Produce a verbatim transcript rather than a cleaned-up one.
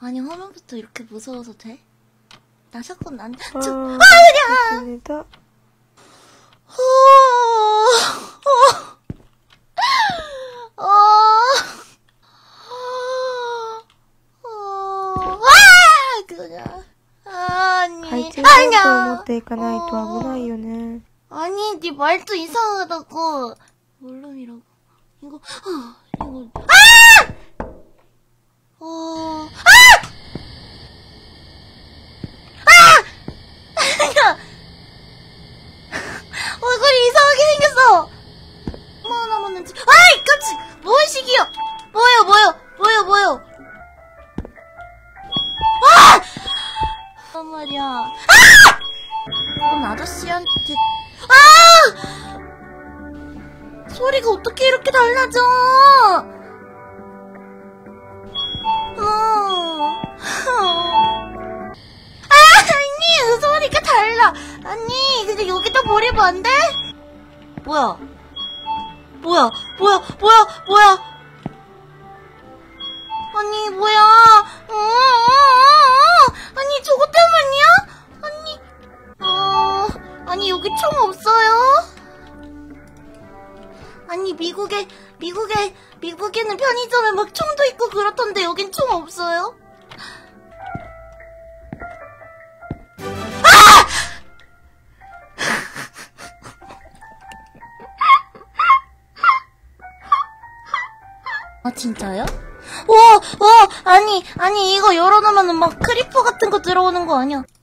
아니 화면부터 이렇게 무서워서 돼? 나 샷건 안... 저... 아, 아 그냥! 좋습니다. 어... 어... 어... 아! 그냥... 아니... 懐中電灯を持っていかないと危ないよね。 아니, 네 말도 이상하다고. 물론이라고. 이거, 아, 이거. 아! 어, 아! 아! 야! 얼굴이 이상하게 생겼어! 얼마나 남았는지. 아이! 깜찍! 뭔 식이야! 뭐예요, 뭐예요? 뭐예요, 뭐예요? 아! 아, 말이야. 아! 그건 아저씨한테. 아! 소리가 어떻게 이렇게 달라져? 어. 아, 아니, 소리가 달라. 아니, 근데 여기다 버리면 안 돼? 뭐야? 뭐야? 뭐야? 뭐야? 뭐야? 아니, 뭐야? 어, 어, 어, 아니, 저거 때문이야? 아니, 어, 아니, 여기 총 없어요? 아니, 미국에, 미국에, 미국에는 편의점에 막 총도 있고 그렇던데 여긴 총 없어요? 아! 아, 진짜요? 와, 와, 아니, 아니, 이거 열어놓으면 막 크리퍼 같은 거 들어오는 거 아니야?